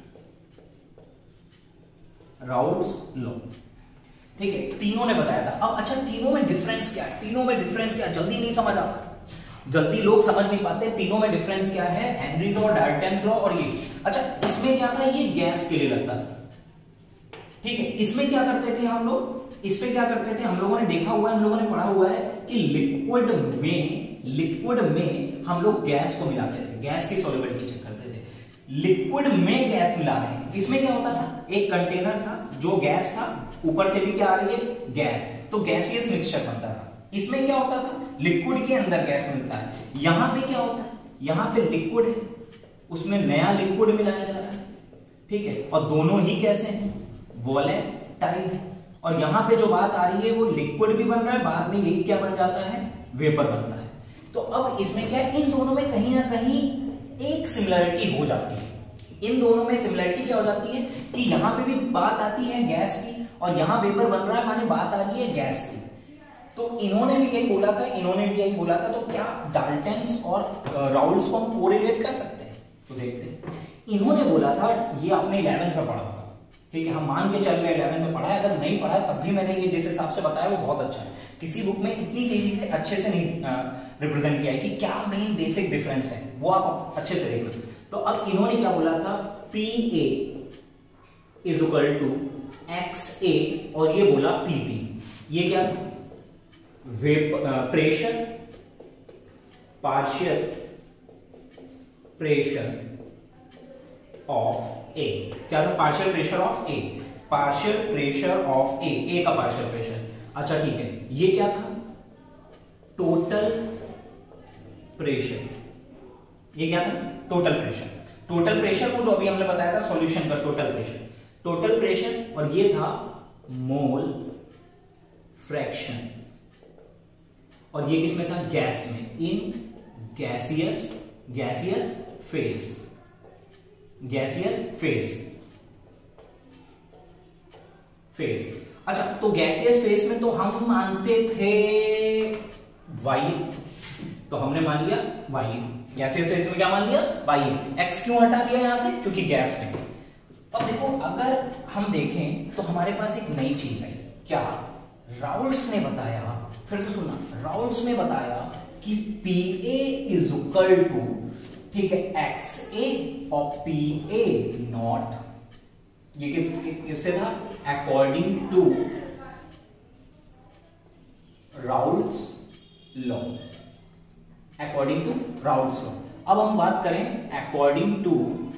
[SPEAKER 1] राउल्ट्स लो, ठीक है। तीनों ने बताया था। अब अच्छा, तीनों में डिफरेंस क्या है? तीनों में डिफरेंस क्या है? जल्दी नहीं समझ आता, जल्दी लोग समझ नहीं पाते। तीनों में डिफरेंस क्या है? हेनरी लॉ, डाल्टन्स लॉ और ये। अच्छा, इसमें क्या था? ये गैस के लिए लगता था, ठीक है। इसमें क्या करते थे हम लोग? इसमें क्या करते थे? हम लोगों ने देखा हुआ है, हम लोगों ने पढ़ा हुआ है कि लिक्विड में लिक्विड में हम लोग गैस को मिलाते थे, गैस की सॉल्युबिलिटी चेक करते थे। लिक्विड में गैस मिला रहे हैं, इसमें क्या होता था? एक कंटेनर था जो गैस था, ऊपर से भी क्या आ रही है? गैस, तो गैसियस मिक्सचर बनता था। इसमें क्या होता था? लिक्विड के अंदर गैस मिलता है। यहां पे क्या होता है? यहां पे लिक्विड है, उसमें नया लिक्विड मिलाया जा रहा है, ठीक है। और दोनों ही कैसे हैं? वोलेटाइल है। और यहां पे जो बात आ रही है वो लिक्विड भी बन रहा है, बाद में यही क्या बन जाता है? वेपर बनता है। तो अब इसमें क्या है? इन दोनों में कहीं ना कहीं एक सिमिलरिटी हो जाती है। इन दोनों में सिमिलरिटी क्या हो जाती है कि यहां पे भी बात आती है गैस की, और यहां वेपर बन रहा है, माने बात आ रही है गैस की। तो इन्होंने भी यही बोला था, इन्होंने भी यही बोला था। तो क्या डाल्टन्स और राउल्ट्स को हम कोरिलेट कर सकते हैं? तो देखते हैं। इन्होंने बोला था, ये आपने इलेवेंथ में पढ़ा होगा, ठीक है। हम मान के चल रहे इलेवेंथ में पढ़ा है, अगर नहीं पढ़ा है तब भी मैंने ये जिस हिसाब से बताया वो बहुत अच्छा है। किसी बुक में इतनी तेजी से अच्छे से नहीं रिप्रेजेंट किया है कि क्या मेन बेसिक डिफरेंस है, वो आप अच्छे से देख लो। तो अब इन्होंने क्या बोला था? P A is equal to X A, और ये बोला पी टी। ये क्या था? Pressure, partial pressure of A. क्या था? Partial pressure of A, partial pressure of A, A का पार्शियल प्रेशर। अच्छा ठीक है, ये क्या था? Total pressure. ये क्या था? Total pressure. टोटल प्रेशर को जो अभी हमने बताया था सॉल्यूशन का टोटल प्रेशर, टोटल प्रेशर, और ये था मोल फ्रैक्शन। और ये किसमें था? गैस में, in gaseous gaseous phase, gaseous phase phase अच्छा, तो गैसियस फेस में तो हम मानते थे वायु, तो हमने मान लिया वायु। गैसियस फेस में क्या मान लिया? वायु। एक्स क्यों हटा दिया यहां से? क्योंकि गैस है। अब देखो, अगर हम देखें तो हमारे पास एक नई चीज है। क्या? राउल्ट्स ने बताया, फिर से सुनना, राउल्ट्स ने बताया कि P A is equal to, ठीक है, एक्स ए और पी ए नॉट, ये किस किससे था? According to Raoult's law, according to Raoult's law. अब हम बात करें अकॉर्डिंग टू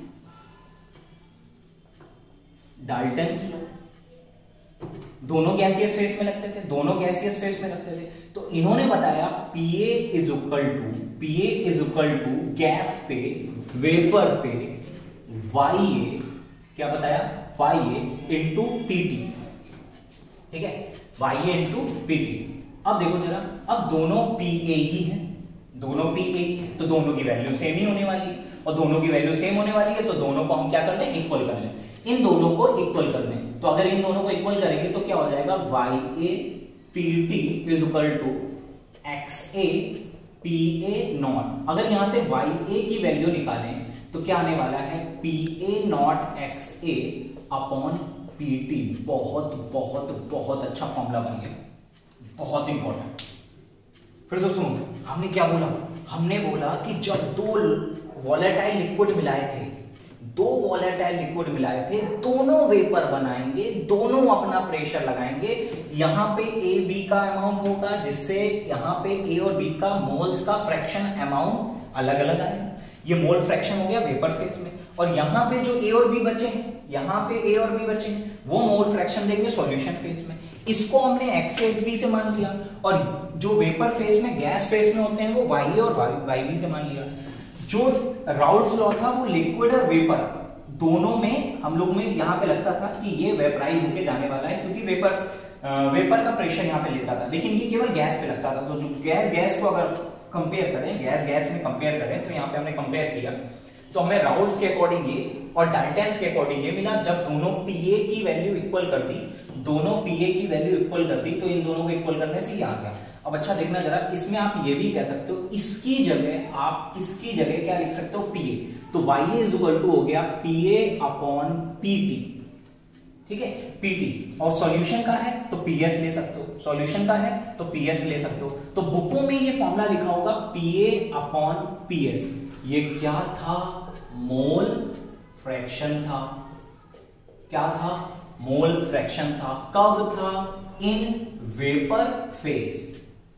[SPEAKER 1] डाल्टन्स लॉ। दोनों गैसियस फेस में लगते थे, दोनों गैसियस फेस में लगते थे। तो इन्होंने बताया P A is equal to, P A is equal to gas पे, वेपर पे, वाई ए, क्या बताया? Y A into P T, ठीक है, Y A into P T. अब देखो जरा, अब दोनों पी ए ही है, दोनों पी ए, तो दोनों की वैल्यू सेम ही होने वाली है, और दोनों की वैल्यू सेम होने वाली है तो दोनों को हम क्या कर लें? इक्वल कर लें। इन दोनों को इक्वल कर लें, तो अगर इन दोनों को इक्वल करेंगे तो क्या हो जाएगा? Y A P T is equal to X A P A not. अगर यहां से वाई ए की वैल्यू निकालें तो क्या आने वाला है? P A not X A upon P T. बहुत बहुत बहुत अच्छा फॉर्मूला बन गया, बहुत इंपॉर्टेंट। फिर से सुनो, हमने क्या बोला? हमने बोला कि जब दो वॉलेटाइल लिक्विड मिलाए थे, दो वॉलेटाइल लिक्विड मिलाए थे, दोनों वेपर बनाएंगे, दोनों अपना प्रेशर लगाएंगे। यहां पे ए बी का अमाउंट होगा, जिससे यहां पे ए और बी का मोल्स का फ्रैक्शन अमाउंट अलग अलग आएगा। ये मोल फ्रैक्शन हो गया वेपर फेज में, और यहां पे जो ए और बी बचे हैं, यहां पे ए और बी बचे हैं, वो मोल फ्रैक्शन देंगे सॉल्यूशन फेज में। इसको हमने एक्स ए एक्स बी से मान लिया, और जो वेपर फेज में गैस फेज में होते हैं वो वाई ए और वाई बी से मान लिया। जो राउल्ट्स लॉ था वो लिक्विड और वेपर दोनों में हम लोग में यहां पे लगता था कि ये वेपराइज होके जाने वाला है, क्योंकि वेपर वेपर का प्रेशर यहां पे लेता था, लेकिन ये केवल गैस पे लगता था। तो जो गैस गैस को अगर कंपेयर करें, गैस गैस में कंपेयर करें, तो यहां पे हमने कंपेयर किया तो हमें राउल्स के अकॉर्डिंग ये और डाल्टन्स के अकॉर्डिंग ये मिला, जब दोनों पीए की वैल्यू इक्वल कर दी, दोनों पीए की वैल्यू इक्वल कर दी, तो इन दोनों को इक्वल करने से ये आ गया। अब अच्छा देखना जरा, इसमें आप ये भी कह सकते हो, इसकी जगह आप इसकी जगह क्या लिख सकते हो, पीए, तो वाई इज इक्वल टू हो गया पीए अपॉन पीटी, ठीक है, पीटी। और सॉल्यूशन का है तो पीएस ले सकते हो, सॉल्यूशन का है तो पीएस ले सकते हो। तो बुकों में ये फॉर्मूला लिखा होगा पीए अपॉन पीएस। ये क्या था, मोल फ्रैक्शन था। क्या था, मोल फ्रैक्शन था। कब था, in vapour phase.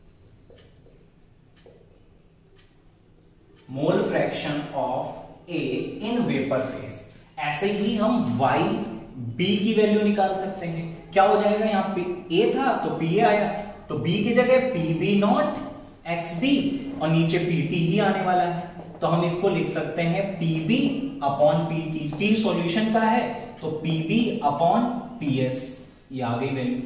[SPEAKER 1] Mole fraction of A in vapour phase. ऐसे ही हम वाई बी की वैल्यू निकाल सकते हैं। क्या हो जाएगा, यहां पे ए था तो पी ए आया, तो बी की जगह P B not X B और नीचे पी टी ही आने वाला है, तो हम इसको लिख सकते हैं P B upon P T. T solution का है तो P B upon P S, ये आ गई वैल्यू,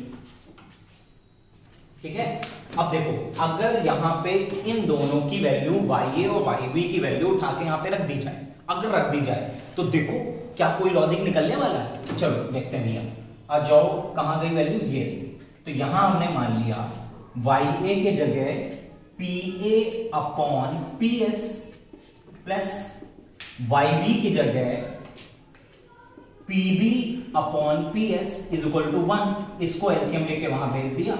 [SPEAKER 1] ठीक है। अब देखो, अगर यहां पे इन दोनों की वैल्यू वाई ए और वाई बी की वैल्यू उठा के यहां पे रख दी जाए, अगर रख दी जाए तो देखो क्या कोई लॉजिक निकलने वाला है। चलो देखते हैं भैया, आ जाओ, कहां गई वैल्यू, ये। तो यहां हमने मान लिया वाई ए के जगह P A upon P S plus Y B की जगह P B upon P S is equal to one. इसको एलसीएम लेके वहां भेज दिया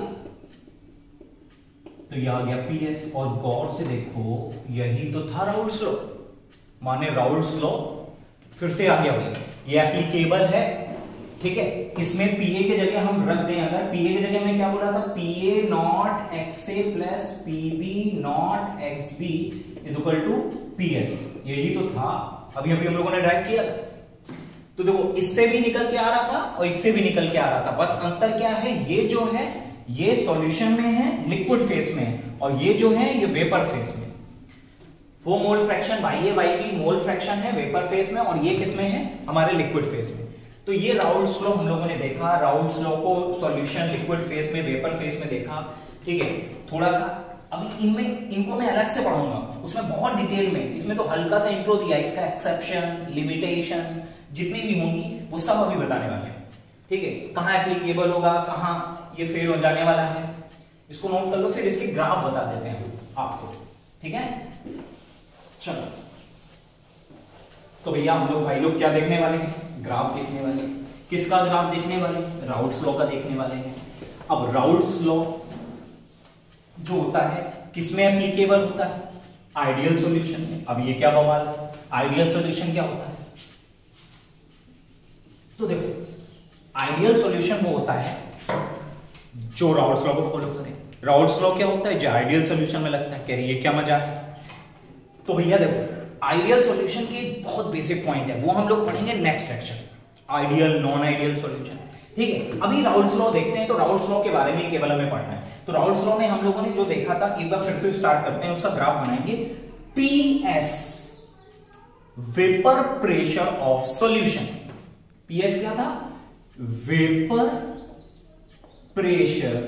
[SPEAKER 1] तो यह आ गया पी एस। और गौर से देखो, यही तो था राउल्स लॉ, माने राउल्स लॉ फिर से आ गया भाई, ये एप्लीकेबल है, ठीक है। इसमें पीए की जगह हम रख दें, अगर पीए की जगह हमने क्या बोला था, P A not X A plus P B not X B is equal to P S, यही तो था, अभी अभी हम लोगों ने ड्राइव किया था। तो देखो, इससे भी निकल के आ रहा था और इससे भी निकल के आ रहा था, बस अंतर क्या है, ये जो है ये सॉल्यूशन में है, लिक्विड फेस में है, और ये जो है ये वेपर फेस में। वो mole fraction Y A Y B mole fraction है वेपर फेस में, और ये किसमें है, हमारे लिक्विड फेस में। तो ये राउल्स लॉ हम लोगों ने देखा, राउल्स लॉ को सॉल्यूशन लिक्विड फेस में वेपर फेस में देखा, ठीक है। थोड़ा सा अभी इनमें इनको मैं अलग से पढ़ूंगा, उसमें बहुत डिटेल में, इसमें तो हल्का सा इंट्रो दिया, इसका एक्सेप्शन लिमिटेशन जितनी भी होंगी वो सब अभी बताने वाले हैं, ठीक है। कहां एप्लीकेबल होगा, कहां ये फेल हो जाने वाला है, इसको नोट कर लो, फिर इसके ग्राफ बता देते हैं आपको, ठीक है। चलो, तो भैया हम लोग भाई लोग क्या देखने वाले हैं, ग्राफ देखने वाले हैं। किसका ग्राफ देखने वाले हैं, राउल्स लॉ का देखने वाले हैं। अब राउल्स लॉ जो होता है किसमें एप्लीकेबल होता है, आइडियल सॉल्यूशन में। अब ये क्या बवाल है, आइडियल सॉल्यूशन क्या होता है, तो देखो आइडियल सॉल्यूशन वो होता है जो राउल्स लॉ को फॉलो करे। राउल्स लॉ क्या होता है, जो आइडियल सॉल्यूशन में लगता है। कह रही है क्या मजाक है, तो भैया देखो आइडियल सॉल्यूशन के एक बहुत बेसिक पॉइंट है, वो हम लोग पढ़ेंगे next lecture, ideal non ideal solution, ठीक है। अभी राउल्स लॉ देखते हैं, तो राउल्स लॉ के बारे में केवल हमें पढ़ना है। तो राउल्स लॉ में हम लोगों ने जो देखा था, एक बार फिर से स्टार्ट करते हैं, उसका ग्राफ बनाएंगे। P S vapour pressure of solution, P S क्या था, वेपर प्रेशर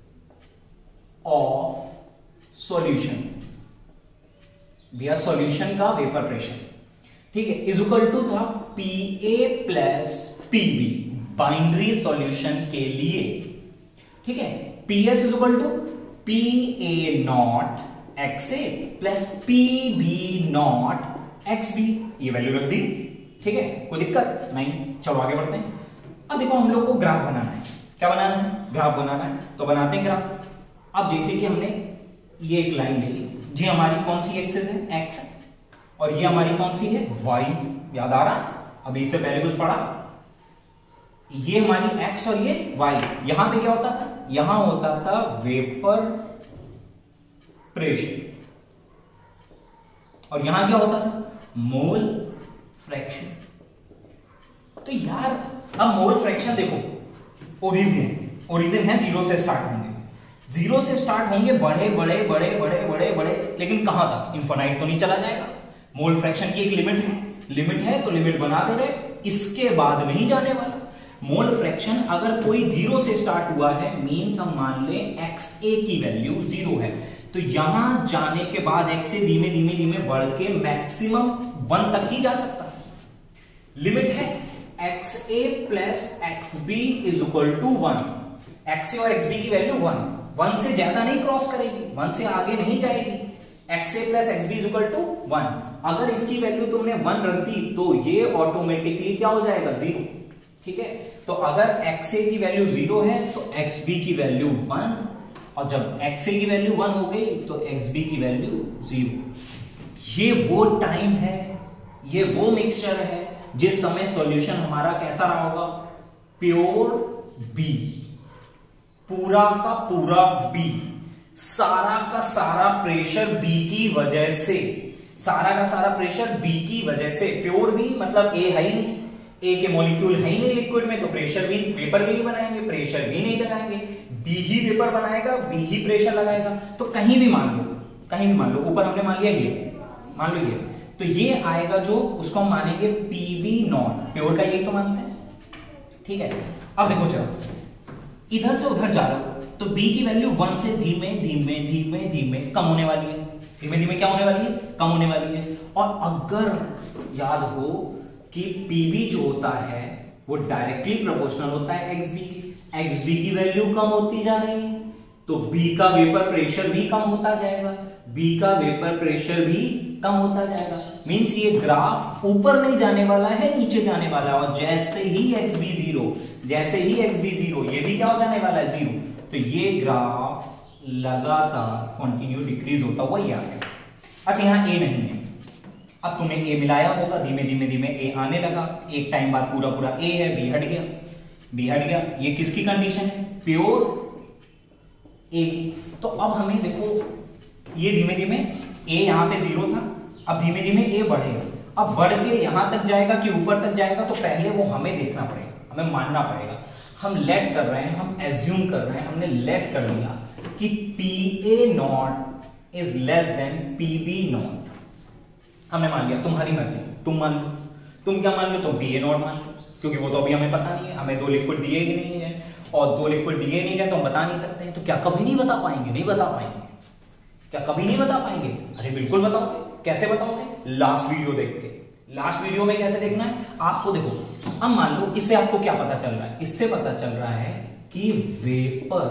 [SPEAKER 1] ऑफ सॉल्यूशन, दिया सॉल्यूशन का वेपर प्रेशर, ठीक है, इज इक्वल टू था P A plus P B binary solution के लिए, ठीक है। P S is equal to P A not X A plus P B not X B, ये वैल्यू रख दी, ठीक है, कोई दिक्कत नहीं। चलो आगे बढ़ते हैं। अब देखो हम लोग को ग्राफ बनाना है, क्या बनाना है, ग्राफ बनाना है, तो बनाते हैं ग्राफ। अब जैसे कि हमने ये एक लाइन ले ली, जी हमारी कौन सी एक्सिस है, एक्स, और ये हमारी कौन सी है, वाई, याद आ रहा, अभी इससे पहले कुछ पढ़ा, ये हमारी एक्स और ये वाई। यहां पे क्या होता था, यहां होता था वेपर प्रेशर, और यहां क्या होता था, मोल फ्रैक्शन। तो यार अब मोल फ्रैक्शन देखो, ओरिजिन ओरिजिन है, जीरो से स्टार्ट होंगे, जीरो से स्टार्ट होंगे, बड़े बड़े बड़े बड़े बड़े बड़े, लेकिन कहां तक, इनफाइनाइट तो नहीं चला जाएगा। मोल फ्रैक्शन की एक लिमिट है, लिमिट है तो लिमिट बना दे रहे, इसके बाद नहीं जाने वाला। मोल फ्रैक्शन अगर कोई जीरो से स्टार्ट हुआ है, मींस हम मान ले एक्स ए की वैल्यू जीरो है, तो यहां जाने के बाद एक्स से धीमे धीमे धीमे बढ़ के मैक्सिमम वन तक ही जा सकता है। लिमिट है X A plus X B is equal to one. X A और एक्स बी की वैल्यू वन, वन से ज्यादा नहीं क्रॉस करेगी, वन से आगे नहीं जाएगी। X A plus X B is equal to one. अगर इसकी वैल्यू तुमने वन रख दी तो ये ऑटोमेटिकली क्या हो जाएगा, जीरो। ठीक है, तो अगर एक्स ए की वैल्यू जीरो है तो एक्स बी की वैल्यू वन, और जब एक्स ए की वैल्यू वन हो गई तो एक्स बी की वैल्यू जीरो। ये वो टाइम है, ये वो मिक्सचर है जिस समय सॉल्यूशन हमारा कैसा रहा होगा, प्योर बी, पूरा का पूरा बी, सारा का सारा प्रेशर बी की वजह से, सारा का सारा प्रेशर बी की वजह से। प्योर बी मतलब ए है ही नहीं, ए के मॉलिक्यूल है ही नहीं लिक्विड में, तो प्रेशर भी, वेपर भी नहीं बनाएंगे, प्रेशर भी नहीं लगाएंगे, बी ही वेपर बनाएगा, बी ही प्रेशर लगाएगा। तो कहीं भी मान लो, कहीं भी मान लो, ऊपर हमने मान लिया ये, मान लो ये, तो ये आएगा जो, उसको हम मानेंगे पीबी नॉट, प्योर का ये तो मानते हैं। ठीक है, अब देखो चलो इधर से उधर जा रहा हो तो b की वैल्यू वन से धीमे धीमे धीमे धीमे कम होने वाली है, धीमे धीमे क्या होने वाली है, कम होने वाली है। और अगर याद हो कि pb जो होता है वो डायरेक्टली प्रोपोर्शनल होता है xb की, xb की वैल्यू कम होती जा रही है तो b का वेपर प्रेशर भी कम होता जाएगा, b का वेपर प्रेशर भी कम होता जाएगा। मींस ये ग्राफ ऊपर नहीं जाने वाला है, नीचे जाने वाला है। और जैसे ही xb जीरो, जैसे ही xb जीरो, ये भी क्या हो जाने वाला है, जीरो। तो ये ग्राफ लगातार कंटिन्यू डिक्रीज होता हुआ ये आ गया। अच्छा यहाँ ए नहीं है, अब तुमने ए मिलाया होगा, धीमे धीमे धीमे ए आने लगा, एक टाइम बाद पूरा पूरा ए है, बी हट गया, बी हट गया। ये किसकी कंडीशन है, प्योर ए की। तो अब हमें देखो ये धीमे धीमे ए यहां पे जीरो था, अब धीमे धीमे ए बढ़ेगा, अब बढ़ के यहां तक जाएगा कि ऊपर तक जाएगा, तो पहले वो हमें देखना पड़ेगा, हमें मानना पड़ेगा। हम लेट कर रहे हैं, हम एज्यूम कर रहे हैं, हमने लेट कर लिया कि P A not is less than P B not. हमने मान लिया, तुम्हारी मर्जी, तुम मान लो, तुम क्या मान लो, तुम पी ए नॉट मान लो, क्योंकि वो तो अभी हमें पता नहीं है, हमें दो लिक्विड दिए ही नहीं है, और दो लिक्विड दिए नहीं है तो हम बता नहीं सकते हैं। तो क्या कभी नहीं बता पाएंगे, नहीं बता पाएंगे, क्या कभी नहीं बता पाएंगे? अरे बिल्कुल बताओगे। कैसे बताओगे? लास्ट वीडियो देख के। लास्ट वीडियो में कैसे देखना है आपको, देखो अब मान लो, इससे आपको क्या पता चल रहा है, इससे पता चल रहा है कि vapour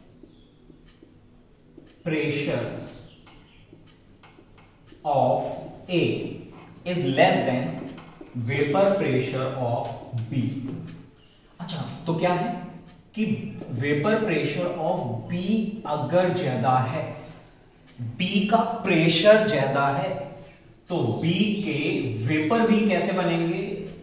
[SPEAKER 1] pressure of A is less than vapour pressure of B. अच्छा तो क्या है कि वेपर प्रेशर ऑफ बी अगर ज्यादा है, बी का प्रेशर ज्यादा है, तो बी के वेपर भी कैसे बनेंगे,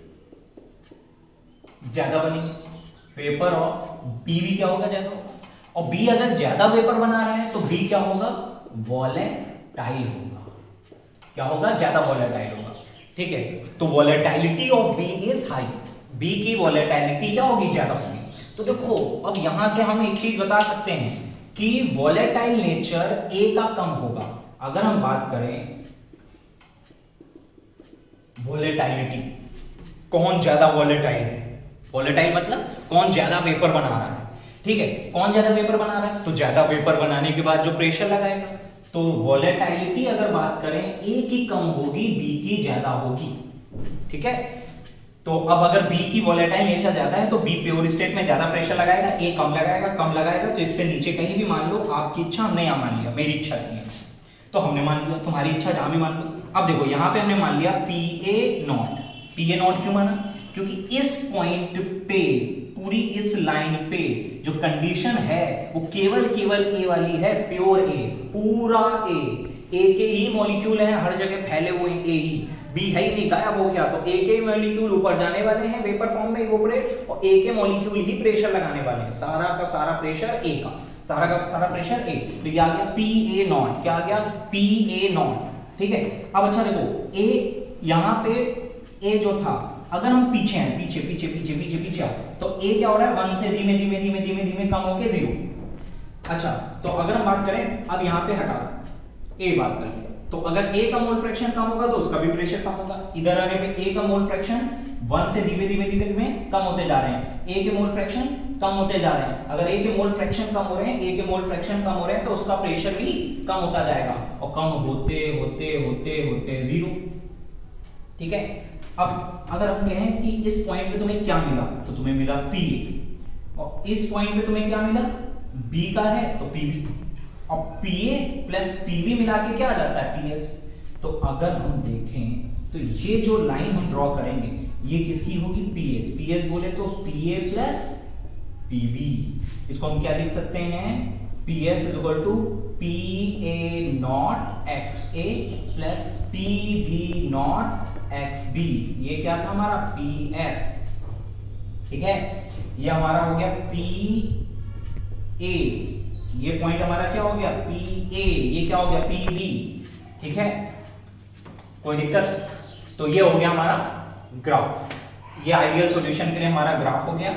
[SPEAKER 1] ज्यादा बनेंगे। वेपर ऑफ बी भी क्या होगा, ज्यादा होगा। और बी अगर ज्यादा वेपर बना रहा है तो बी क्या होगा, वॉलेटाइल होगा। क्या होगा, ज्यादा वॉलेटाइल होगा। ठीक है, तो volatility of B is high, B की वॉलेटाइलिटी क्या होगी, ज्यादा होगी। तो देखो अब यहां से हम एक चीज बता सकते हैं कि वॉलेटाइल नेचर ए का कम होगा। अगर हम बात करें वॉलेटाइलिटी, कौन ज्यादा वॉलेटाइल है, वॉलेटाइल मतलब कौन ज्यादा वेपर बना रहा है। ठीक है, कौन ज्यादा वेपर बना रहा है, तो ज्यादा वेपर बनाने के बाद जो प्रेशर लगाएगा, तो वॉलेटाइलिटी अगर बात करें ए की कम होगी, बी की ज्यादा होगी। ठीक है, तो अब अगर बी की वॉलेटाइल नेचर ज्यादा है तो बी प्योर स्टेट में ज्यादा प्रेशर लगाएगा, ए कम लगाएगा, कम लगाएगा। तो इससे नीचे कहीं भी मान लो, आपकी इच्छा, हमने यहां मान लिया, मेरी इच्छा थी तो हमने मान लिया, तुम्हारी इच्छा जहां भी मान लो। अब देखो यहां पे हमने मान लिया P A not. P A not क्यों माना, क्योंकि इस पॉइंट पे, पूरी इस लाइन पे जो कंडीशन है वो केवल केवल ए वाली है, प्योर ए, पूरा ए, ए के ही मॉलिक्यूल हैं हर जगह फैले हुए, ए ही, बी है ही नहीं, गायब हो गया। तो ए के मॉलिक्यूल ऊपर जाने वाले हैं वेपर फॉर्म में इवोपोरेट, और ए के मॉलिक्यूल ही प्रेशर लगाने वाले हैं। सारा का सारा प्रेशर ए का, सारा का सारा प्रेशर ए। तो ये आ गया पी ए नॉट, क्या आ गया, पी ए नॉट। ठीक है, अब अच्छा देखो ए, यहां पे ए जो था, अगर हम पीछे हैं, पीछे पीछे पीछे पीछे पीछे तो ए क्या हो रहा है, वन से धीमे धीमे धीमे धीमे धीमे कम होके जीरो। अच्छा तो अगर हम बात करें, अब यहां पे हटा ए बात करें, तो अगर ए का मोल फ्रैक्शन कम होगा तो उसका भी प्रेशर कम होगा। इधर आने पे ए का मोल फ्रैक्शन वन से धीमे धीमे धीमे धीमे कम होते जा रहे हैं, ए के मोल फ्रैक्शन कम होते जा रहे हैं। अगर ए के मोल फ्रैक्शन कम हो रहे हैं, ए के मोल फ्रैक्शन कम हो रहे हैं, तो उसका प्रेशर भी कम होता जाएगा, और कम होते होते होते होते जीरो। ठीक है। अब अगर हम कहें कि इस पॉइंट पे तुम्हें क्या मिला, तो तुम्हें मिला पी ए, और इस पॉइंट पे तुम्हें क्या मिला, बी का है तो पीबी, और पी ए प्लस पीबी मिला के क्या आ जाता है, पीएस। तो अगर हम देखें तो ये जो लाइन हम ड्रॉ करेंगे ये किसकी होगी, पीएस। पीएस बोले तो पीए प्लस पीबी, इसको हम क्या लिख सकते हैं, P S is equal to P A not X A plus P B not X B. ये क्या था हमारा, पी एस। ठीक है, ये हमारा हो गया पी ए, ये पॉइंट हमारा क्या हो गया, पी ए, ये क्या हो गया, पी बी। ठीक है, कोई दिक्कत। तो ये हो गया हमारा ग्राफ, ये आइडियल सॉल्यूशन के लिए हमारा ग्राफ हो गया,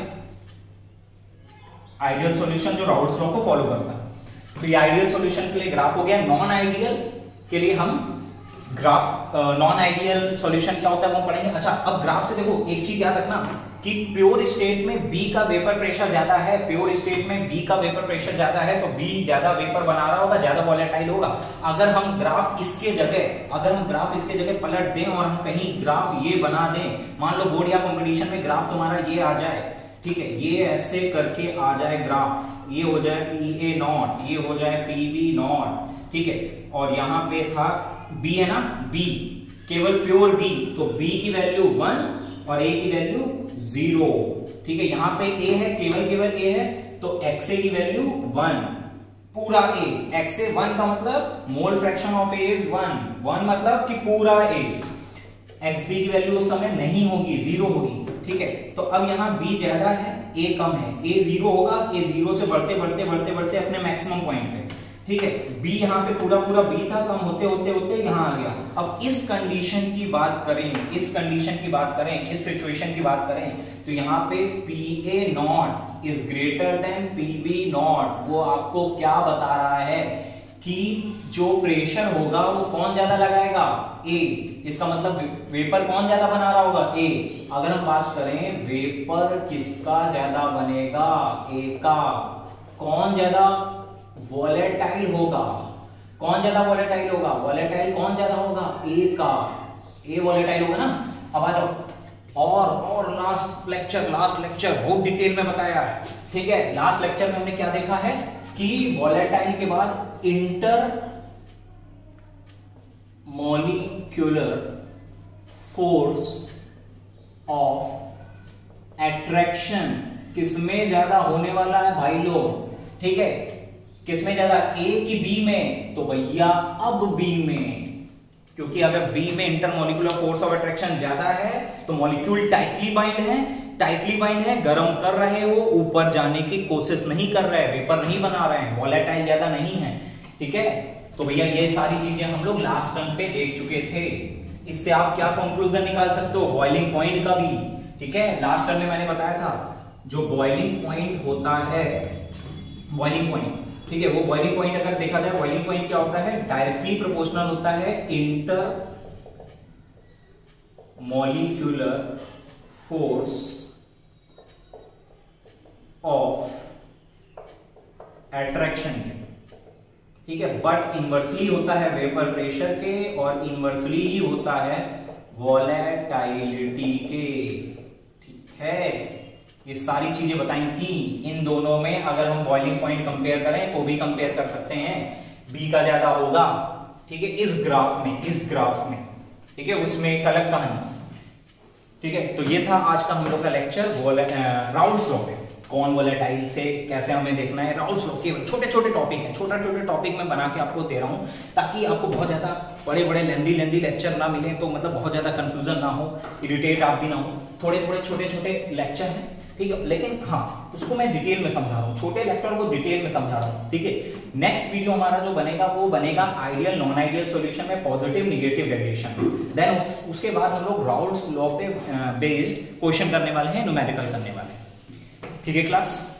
[SPEAKER 1] आइडियल सॉल्यूशन जो राउल्स लॉ को फॉलो करता है। तो ये आइडियल सॉल्यूशन के लिए ग्राफ हो गया। नॉन आइडियल के लिए हम ग्राफ, नॉन आइडियल सॉल्यूशन क्या होता है वो पढ़ेंगे। अच्छा, अब ग्राफ से देखो एक चीज याद रखना कि प्योर स्टेट में B का वेपर प्रेशर ज्यादा है, प्योर स्टेट में B का वेपर प्रेशर ज्यादा है, तो B ज्यादा वेपर बना रहा होगा, ज्यादा वॉलेटाइल होगा। अगर हम ग्राफ इसके जगह अगर हम ग्राफ इसके जगह पलट दें और हम कहीं ग्राफ ये बना दें, मान लो बोर्ड या कंपटीशन में ग्राफ तुम्हारा ये आ जाए, ठीक है, ये ऐसे करके आ जाए ग्राफ, ये हो जाए पी ए नॉट, ये हो जाए पी बी नॉट, ठीक है, और यहाँ पे था B है ना, B केवल प्योर B, तो B की वैल्यू वन और A की वैल्यू जीरो। ठीक है, यहाँ पे A है, केवल केवल A है, तो एक्स ए की वैल्यू वन, पूरा A, एक्स ए वन का मतलब mole fraction of A is one, one मतलब कि पूरा A। एक्स बी की वैल्यू उस समय नहीं होगी, जीरो होगी। ठीक है, तो अब यहाँ B ज्यादा है, A कम है, A जीरो होगा, A जीरो से बढ़ते बढ़ते बढ़ते बढ़ते अपने मैक्सिमम पॉइंट पे। ठीक है, B यहाँ पे पूरा पूरा B था, कम होते होते होते यहाँ आ गया। अब इस कंडीशन की बात करें, इस कंडीशन की बात करें, इस सिचुएशन की बात करें, तो यहाँ पे P A not is greater than P B not. वो आपको क्या बता रहा है कि जो प्रेशर होगा वो कौन ज्यादा लगाएगा, A। इसका मतलब वेपर कौन ज्यादा बना रहा होगा, A। अगर हम बात करें वेपर किसका ज्यादा बनेगा, A का। कौन ज्यादा वॉलेटाइल होगा, कौन ज्यादा वॉलेटाइल होगा, वॉलेटाइल कौन ज्यादा होगा, A का। A वॉलेटाइल होगा ना। अब आ जाओ और और लास्ट लेक्चर लास्ट लेक्चर बहुत डिटेल में बताया है। ठीक है, लास्ट लेक्चर में हमने क्या देखा है कि वॉलेटाइल के बाद intermolecular force of attraction किसमें ज्यादा होने वाला है भाई लोग। ठीक है, किसमें ज्यादा, A की B में, तो भैया अब B में, क्योंकि अगर B में इंटरमॉलिक्यूलर फोर्स ऑफ अट्रैक्शन ज्यादा है तो मॉलिक्यूल टाइटली बाइंड है, टाइटली बाइंड है, गर्म कर रहे हो, ऊपर जाने की कोशिश नहीं कर रहे, वेपर नहीं बना रहे हैं, वॉलेटाइल ज्यादा नहीं है। ठीक है, तो भैया ये सारी चीजें हम लोग लास्ट टर्म पे देख चुके थे। इससे आप क्या कंक्लूजन निकाल सकते हो, बॉइलिंग पॉइंट का भी। ठीक है, लास्ट टर्म में मैंने बताया था जो बॉइलिंग पॉइंट होता है, बॉइलिंग पॉइंट, ठीक है, वो बॉइलिंग पॉइंट अगर देखा जाए, बॉइलिंग पॉइंट क्या होता है, डायरेक्टली प्रोपोर्शनल होता है intermolecular force of attraction के। ठीक है, बट इनवर्सली होता है वेपर प्रेशर के और इनवर्सली ही होता है वॉलेटाइलिटी के। ठीक है, ये सारी चीजें बताई थी। इन दोनों में अगर हम बॉइलिंग पॉइंट कंपेयर करें तो भी कंपेयर कर सकते हैं, B का ज्यादा होगा। ठीक है, इस ग्राफ में, इस ग्राफ में, ठीक है, उसमें एक अलग कहानी। ठीक है, तो ये था आज का हम लोग का लेक्चर राउल्स लॉ पे, कौन वॉलेटाइल से कैसे हमें देखना है। राउल्स लॉ के छोटे छोटे टॉपिक है, छोटा छोटे टॉपिक में बना के आपको दे रहा हूं ताकि आपको बहुत ज्यादा बड़े बड़े लेंदी लेंदी लेक्चर ना मिले, तो मतलब बहुत ज्यादा कंफ्यूजन ना हो, इरिटेट आप भी ना हो। थोड़े थोड़े छोटे छोटे लेक्चर हैं, ठीक है, लेकिन हाँ उसको मैं डिटेल में समझा रहा हूँ, छोटे लेक्चर को डिटेल में समझा रहा हूँ। ठीक है, नेक्स्ट वीडियो हमारा जो बनेगा वो बनेगा आइडियल नॉन आइडियल सॉल्यूशन में पॉजिटिव निगेटिव डेविएशन। देन उस, उसके बाद हम लोग राउल्स लॉ पे बेस्ड क्वेश्चन करने वाले हैं, न्यूमेरिकल करने वाले हैं। ठीक है क्लास।